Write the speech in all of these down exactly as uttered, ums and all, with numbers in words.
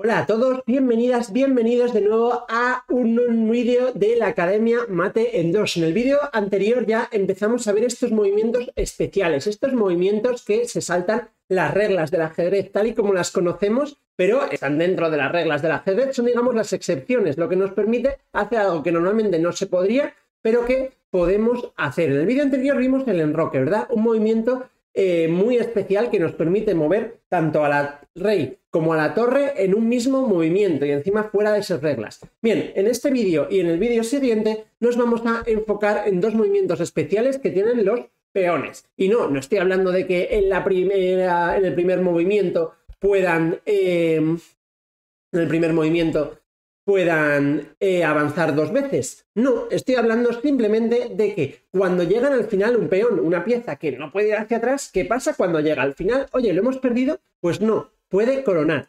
Hola a todos, bienvenidas, bienvenidos de nuevo a un, un vídeo de la Academia Mate en dos. En el vídeo anterior ya empezamos a ver estos movimientos especiales, estos movimientos que se saltan las reglas del ajedrez tal y como las conocemos, pero están dentro de las reglas del ajedrez, son digamos las excepciones, lo que nos permite hacer algo que normalmente no se podría, pero que podemos hacer. En el vídeo anterior vimos el enroque, ¿verdad? Un movimiento Eh, muy especial que nos permite mover tanto a la rey como a la torre en un mismo movimiento y encima fuera de esas reglas. Bien, en este vídeo y en el vídeo siguiente nos vamos a enfocar en dos movimientos especiales que tienen los peones. Y no, no estoy hablando de que en, la primera, en el primer movimiento puedan... Eh, en el primer movimiento puedan eh, avanzar dos veces. No, estoy hablando simplemente de que cuando llegan al final un peón, una pieza que no puede ir hacia atrás, ¿qué pasa cuando llega al final? Oye, ¿lo hemos perdido? Pues no, puede coronar.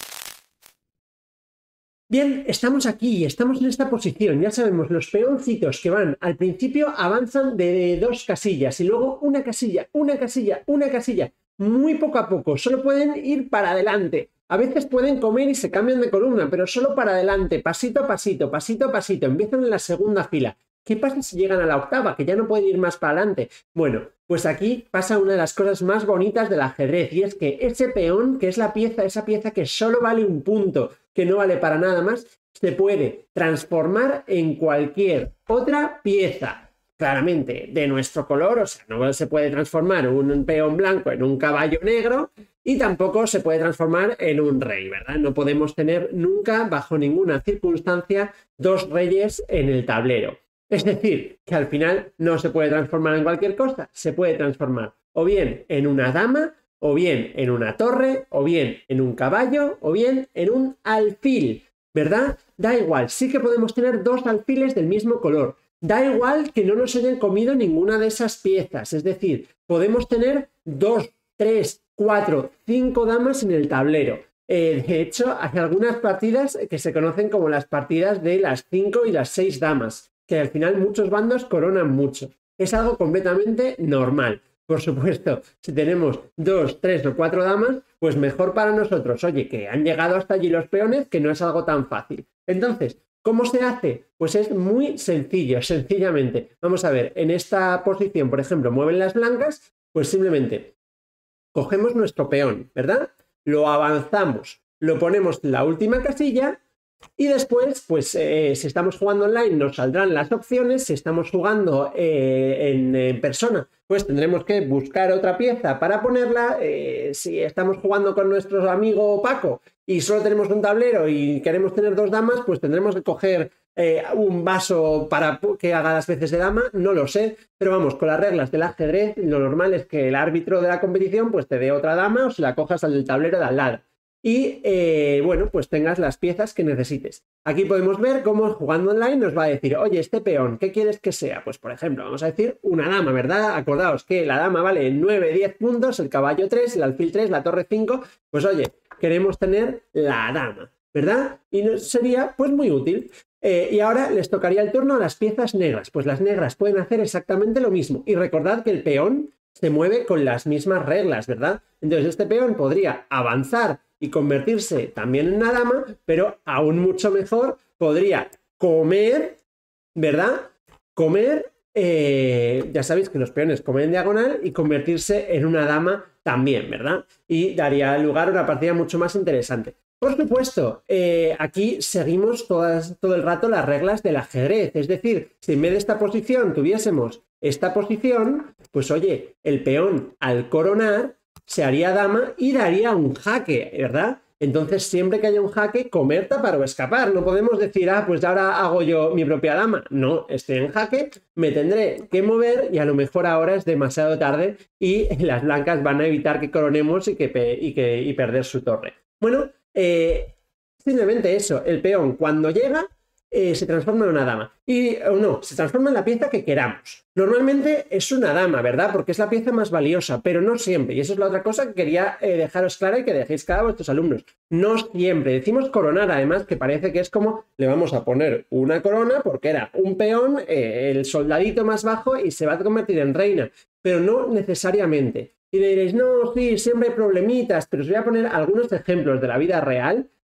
Bien, estamos aquí, estamos en esta posición, ya sabemos, los peoncitos que van al principio avanzan de dos casillas y luego una casilla, una casilla, una casilla, muy poco a poco, solo pueden ir para adelante. A veces pueden comer y se cambian de columna, pero solo para adelante, pasito a pasito, pasito a pasito, empiezan en la segunda fila. ¿Qué pasa si llegan a la octava, que ya no pueden ir más para adelante? Bueno, pues aquí pasa una de las cosas más bonitas del ajedrez, y es que ese peón, que es la pieza, esa pieza que solo vale un punto, que no vale para nada más, se puede transformar en cualquier otra pieza. Claramente, de nuestro color, o sea, no se puede transformar un peón blanco en un caballo negro y tampoco se puede transformar en un rey, ¿verdad? No podemos tener nunca, bajo ninguna circunstancia, dos reyes en el tablero. Es decir, que al final no se puede transformar en cualquier cosa, se puede transformar o bien en una dama, o bien en una torre, o bien en un caballo, o bien en un alfil, ¿verdad? Da igual, sí que podemos tener dos alfiles del mismo color. Da igual que no nos hayan comido ninguna de esas piezas, es decir, podemos tener dos, tres, cuatro, cinco damas en el tablero. Eh, de hecho, hay algunas partidas que se conocen como las partidas de las cinco y las seis damas, que al final muchos bandos coronan mucho. Es algo completamente normal. Por supuesto, si tenemos dos, tres o cuatro damas, pues mejor para nosotros. Oye, que han llegado hasta allí los peones, que no es algo tan fácil. Entonces, ¿cómo se hace? Pues es muy sencillo, sencillamente. Vamos a ver, en esta posición, por ejemplo, mueven las blancas, pues simplemente cogemos nuestro peón, ¿verdad? Lo avanzamos, lo ponemos en la última casilla y después, pues eh, si estamos jugando online nos saldrán las opciones, si estamos jugando eh, en, en persona, pues tendremos que buscar otra pieza para ponerla, eh, si estamos jugando con nuestro amigo Paco y solo tenemos un tablero y queremos tener dos damas, pues tendremos que coger eh, un vaso para que haga las veces de dama, no lo sé, pero vamos, con las reglas del ajedrez lo normal es que el árbitro de la competición pues te dé otra dama o se la cojas al tablero de al lado. Y eh, bueno, pues tengas las piezas que necesites. Aquí podemos ver cómo jugando online nos va a decir, oye, este peón, ¿qué quieres que sea? Pues por ejemplo, vamos a decir una dama, ¿verdad? Acordaos que la dama vale nueve, diez puntos, el caballo tres, el alfil tres, la torre cinco. Pues oye, queremos tener la dama, ¿verdad? Y nos sería pues muy útil. Eh, y ahora les tocaría el turno a las piezas negras. Pues las negras pueden hacer exactamente lo mismo. Y recordad que el peón se mueve con las mismas reglas, ¿verdad? Entonces este peón podría avanzar y convertirse también en una dama, pero aún mucho mejor podría comer, ¿verdad? Comer, eh, ya sabéis que los peones comen en diagonal y convertirse en una dama también, ¿verdad? Y daría lugar a una partida mucho más interesante. Por supuesto, eh, aquí seguimos todas, todo el rato las reglas del ajedrez, es decir, si en vez de esta posición tuviésemos esta posición, pues oye, el peón al coronar se haría dama y daría un jaque, ¿verdad? Entonces, siempre que haya un jaque, comer, tapar o escapar. No podemos decir, ah, pues ahora hago yo mi propia dama. No, estoy en jaque, me tendré que mover y a lo mejor ahora es demasiado tarde y las blancas van a evitar que coronemos y, que, y, que, y perder su torre. Bueno, eh, simplemente eso, el peón cuando llega eh, se transforma en una dama. Y o no, se transforma en la pieza que queramos. Normalmente es una dama, ¿verdad? Porque es la pieza más valiosa, pero no siempre. Y eso es la otra cosa que quería eh, dejaros clara y que dejéis clara a vuestros alumnos. No siempre. Decimos coronar, además, que parece que es como le vamos a poner una corona porque era un peón, eh, el soldadito más bajo y se va a convertir en reina. Pero no necesariamente. Y me diréis, no, sí, siempre hay problemitas, pero os voy a poner algunos ejemplos de la vida real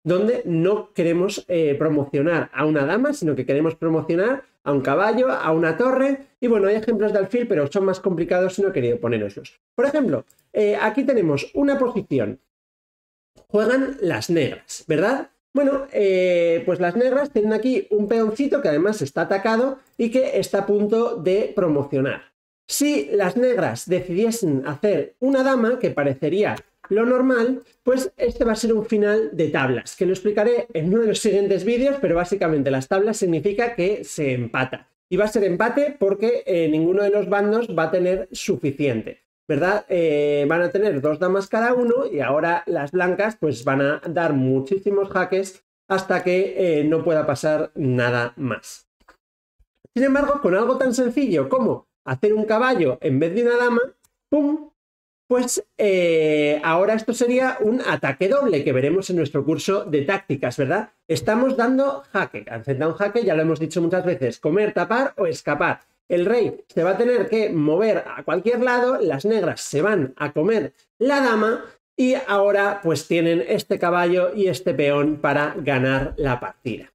donde no queremos eh, promocionar a una dama, sino que queremos promocionar a un caballo, a una torre. Y bueno, hay ejemplos de alfil, pero son más complicados y no he querido poneroslos. Por ejemplo, eh, aquí tenemos una posición. Juegan las negras, ¿verdad? Bueno, eh, pues las negras tienen aquí un peoncito que además está atacado y que está a punto de promocionar. Si las negras decidiesen hacer una dama, que parecería lo normal, pues este va a ser un final de tablas, que lo explicaré en uno de los siguientes vídeos, pero básicamente las tablas significa que se empata. Y va a ser empate porque eh, ninguno de los bandos va a tener suficiente, ¿verdad? Eh, van a tener dos damas cada uno y ahora las blancas pues van a dar muchísimos jaques hasta que eh, no pueda pasar nada más. Sin embargo, con algo tan sencillo como hacer un caballo en vez de una dama, ¡pum!, pues eh, ahora esto sería un ataque doble que veremos en nuestro curso de tácticas, ¿verdad? Estamos dando jaque. Hacer un jaque, ya lo hemos dicho muchas veces, comer, tapar o escapar. El rey se va a tener que mover a cualquier lado, las negras se van a comer la dama y ahora pues tienen este caballo y este peón para ganar la partida.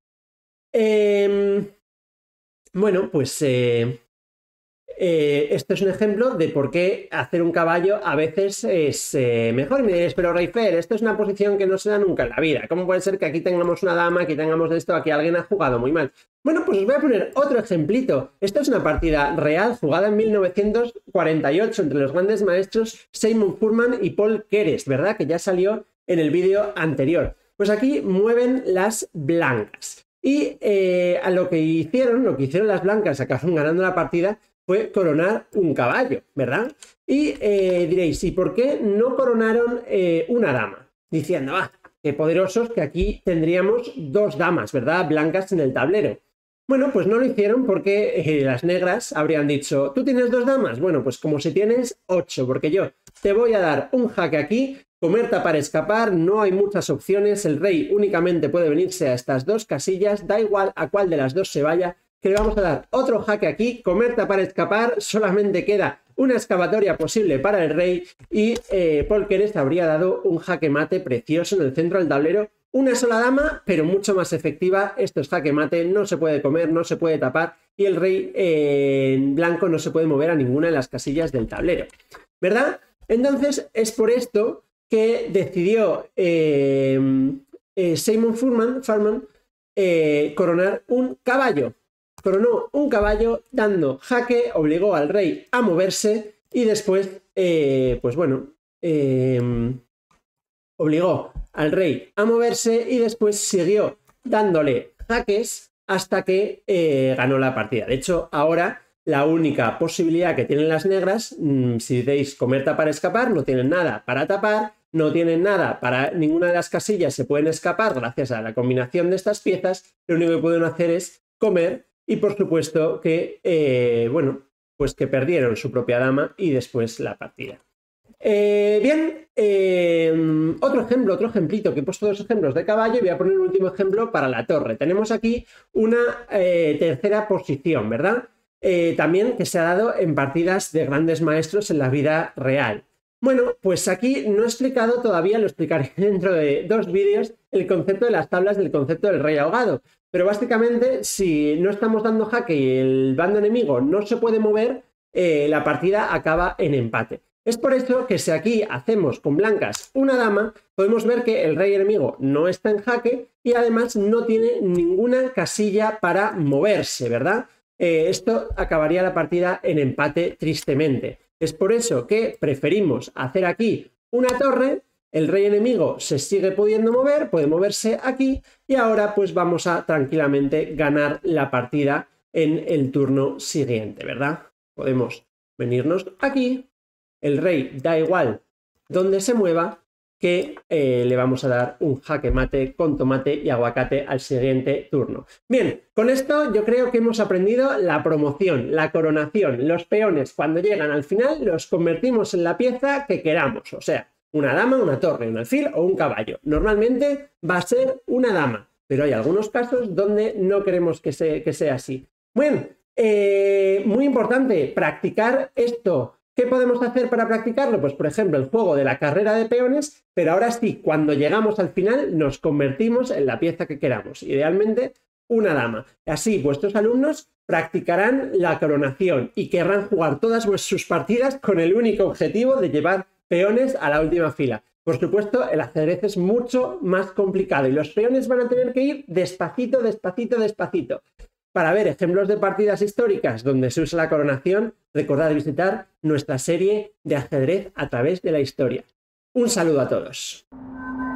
Eh, bueno, pues... Eh, Eh, esto es un ejemplo de por qué hacer un caballo a veces es eh, mejor. Y me diréis, pero Rayfer, esto es una posición que no se da nunca en la vida. ¿Cómo puede ser que aquí tengamos una dama, aquí tengamos esto, aquí alguien ha jugado muy mal? Bueno, pues os voy a poner otro ejemplito. Esto es una partida real jugada en mil novecientos cuarenta y ocho entre los grandes maestros Simon Furman y Paul Keres, ¿verdad? Que ya salió en el vídeo anterior. Pues aquí mueven las blancas. Y eh, a lo que hicieron, lo que hicieron las blancas, acabaron ganando la partida, fue coronar un caballo, ¿verdad? Y eh, diréis, ¿y por qué no coronaron eh, una dama? Diciendo, ah, qué poderosos que aquí tendríamos dos damas, ¿verdad? Blancas en el tablero. Bueno, pues no lo hicieron porque eh, las negras habrían dicho, ¿tú tienes dos damas? Bueno, pues como si tienes ocho, porque yo te voy a dar un jaque aquí, comer, tapar, escapar, no hay muchas opciones, el rey únicamente puede venirse a estas dos casillas, da igual a cuál de las dos se vaya, que le vamos a dar otro jaque aquí, comer, tapar, escapar, solamente queda una excavatoria posible para el rey y eh, Paul Keres habría dado un jaque mate precioso en el centro del tablero, una sola dama, pero mucho más efectiva. Esto es jaque mate, no se puede comer, no se puede tapar y el rey eh, en blanco no se puede mover a ninguna de las casillas del tablero, ¿verdad? Entonces es por esto que decidió eh, eh, Simon Furman, Furman eh, coronar un caballo. Coronó un caballo dando jaque, obligó al rey a moverse y después, eh, pues bueno, eh, obligó al rey a moverse y después siguió dándole jaques hasta que eh, ganó la partida. De hecho, ahora la única posibilidad que tienen las negras, mmm, si deis comer, tapar, escapar, no tienen nada para tapar, no tienen nada para ninguna de las casillas, se pueden escapar gracias a la combinación de estas piezas, lo único que pueden hacer es comer. Y por supuesto que, eh, bueno, pues que perdieron su propia dama y después la partida. Eh, bien, eh, otro ejemplo, otro ejemplito, que he puesto dos ejemplos de caballo y voy a poner un último ejemplo para la torre. Tenemos aquí una eh, tercera posición, ¿verdad? Eh, también que se ha dado en partidas de grandes maestros en la vida real. Bueno, pues aquí no he explicado todavía, lo explicaré dentro de dos vídeos, el concepto de las tablas del concepto del rey ahogado. Pero básicamente, si no estamos dando jaque y el bando enemigo no se puede mover, eh, la partida acaba en empate. Es por eso que si aquí hacemos con blancas una dama, podemos ver que el rey enemigo no está en jaque y además no tiene ninguna casilla para moverse, ¿verdad? Eh, esto acabaría la partida en empate tristemente. Es por eso que preferimos hacer aquí una torre, el rey enemigo se sigue pudiendo mover, puede moverse aquí y ahora pues vamos a tranquilamente ganar la partida en el turno siguiente, ¿verdad? Podemos venirnos aquí, el rey da igual donde se mueva, que eh, le vamos a dar un jaque mate con tomate y aguacate al siguiente turno. Bien, con esto yo creo que hemos aprendido la promoción, la coronación, los peones cuando llegan al final los convertimos en la pieza que queramos, o sea, una dama, una torre, un alfil o un caballo. Normalmente va a ser una dama, pero hay algunos casos donde no queremos que, se, que sea así. Bien, eh, muy importante, practicar esto. ¿Qué podemos hacer para practicarlo? Pues por ejemplo el juego de la carrera de peones, pero ahora sí, cuando llegamos al final nos convertimos en la pieza que queramos, idealmente una dama. Así vuestros alumnos practicarán la coronación y querrán jugar todas sus partidas con el único objetivo de llevar peones a la última fila. Por supuesto, el ajedrez es mucho más complicado y los peones van a tener que ir despacito, despacito, despacito. Para ver ejemplos de partidas históricas donde se usa la coronación, recordad visitar nuestra serie de ajedrez a través de la historia. Un saludo a todos.